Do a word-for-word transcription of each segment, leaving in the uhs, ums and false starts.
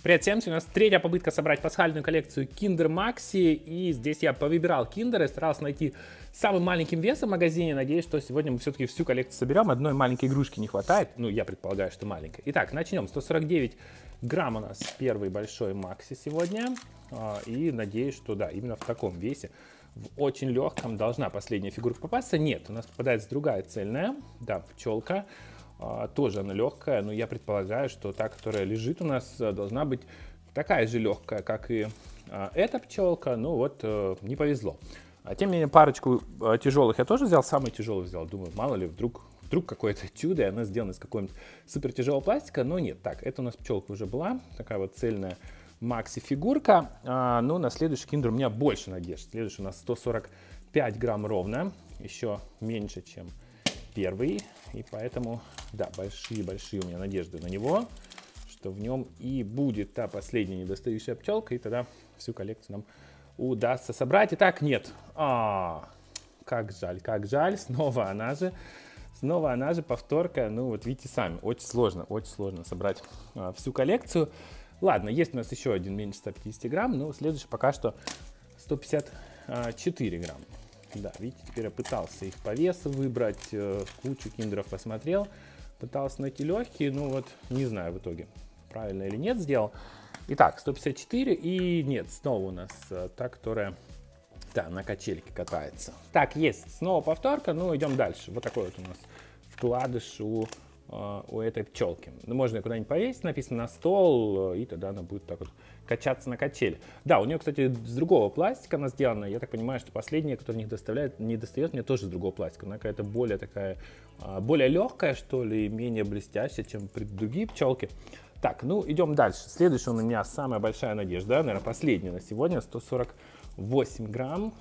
Привет всем! У нас третья попытка собрать пасхальную коллекцию Kinder Maxi. И здесь я повыбирал киндеры, старался найти самым маленьким весом в магазине. Надеюсь, что сегодня мы все-таки всю коллекцию соберем. Одной маленькой игрушки не хватает. Ну, я предполагаю, что маленькая. Итак, начнем. сто сорок девять грамм у нас первый большой Maxi сегодня. И надеюсь, что да, именно в таком весе, в очень легком, должна последняя фигурка попасться. Нет, у нас попадается другая цельная. Да, пчелка. Тоже она легкая, но я предполагаю, что та, которая лежит у нас, должна быть такая же легкая, как и эта пчелка. Ну вот, не повезло. Тем не менее, парочку тяжелых я тоже взял, самый тяжелый взял. Думаю, мало ли, вдруг, вдруг какое-то чудо, и она сделана из какого-нибудь супер тяжелого пластика. Но нет, так, это у нас пчелка уже была, такая вот цельная Maxi-фигурка. А, ну, на следующий киндер у меня больше надежд. Следующий у нас сто сорок пять грамм ровно, еще меньше, чем первый, и поэтому, да, большие-большие у меня надежды на него, что в нем и будет та последняя недостающая пчелка, и тогда всю коллекцию нам удастся собрать. Итак, нет. А, как жаль, как жаль, снова она же, снова она же, повторка. Ну, вот видите сами, очень сложно, очень сложно собрать а, всю коллекцию. Ладно, есть у нас еще один меньше ста пятидесяти грамм, но следующий пока что сто пятьдесят четыре грамма. Да, видите, теперь я пытался их по весу выбрать, э, кучу киндеров посмотрел, пытался найти легкие, ну вот, не знаю в итоге, правильно или нет сделал. Итак, сто пятьдесят четыре, и нет, снова у нас э, та, которая, да, на качельке катается. Так, есть, снова повторка, ну идем дальше. Вот такой вот у нас вкладыш у, э, у этой пчелки. Ну, можно ее куда-нибудь повесить, написано на стол, и тогда она будет так вот качаться на качели. Да, у нее, кстати, с другого пластика она сделана. Я так понимаю, что последняя, которая не доставляет, не достает, мне тоже с другого пластика. Она какая-то более такая, более легкая, что ли, менее блестящая, чем другие пчелки. Так, ну идем дальше. Следующая у меня самая большая надежда, наверное, последняя на сегодня, сто сорок восемь грамм.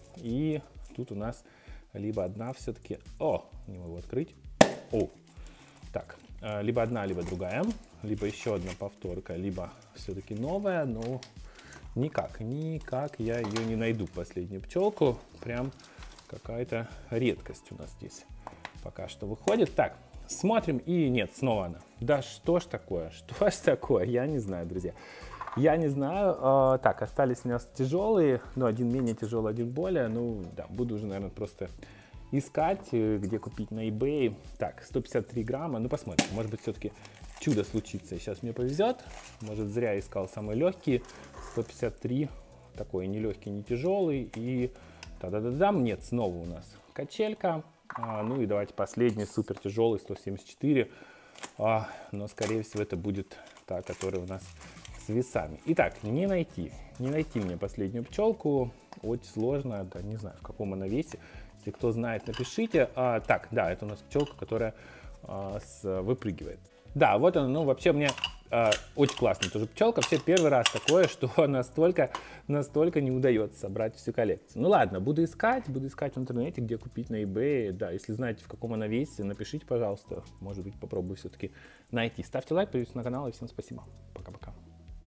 И тут у нас либо одна все-таки... О, не могу открыть. О, так, либо одна, либо другая. Либо еще одна повторка, либо все-таки новая, но никак, никак я ее не найду, последнюю пчелку. Прям какая-то редкость у нас здесь пока что выходит. Так, смотрим, и нет, снова она. Да что ж такое, что ж такое, я не знаю, друзья. Я не знаю. Так, остались у нас тяжелые, но один менее тяжелый, один более. Ну, да, буду уже, наверное, просто искать, где купить на eBay. Так, сто пятьдесят три грамма, ну посмотрим, может быть, все-таки чудо случится. Сейчас мне повезет. Может, зря искал самые легкие. сто пятьдесят три, такой не легкий, не тяжелый. И та-да-да-дам, нет, снова у нас качелька. А, ну и давайте последний, супер тяжелый, сто семьдесят четыре. А, но, скорее всего, это будет та, которая у нас с весами. Итак, не найти, не найти мне последнюю пчелку. Очень сложно, да, не знаю, в каком она весе. Если кто знает, напишите. А, так, да, это у нас пчелка, которая а, с, выпрыгивает. Да, вот она, ну вообще мне э, очень классная тоже пчелка. Вообще первый раз такое, что настолько, настолько не удается собрать всю коллекцию. Ну ладно, буду искать, буду искать в интернете, где купить на eBay. Да, если знаете, в каком она весе, напишите, пожалуйста. Может быть, попробую все-таки найти. Ставьте лайк, подписывайтесь на канал, и всем спасибо. Пока-пока.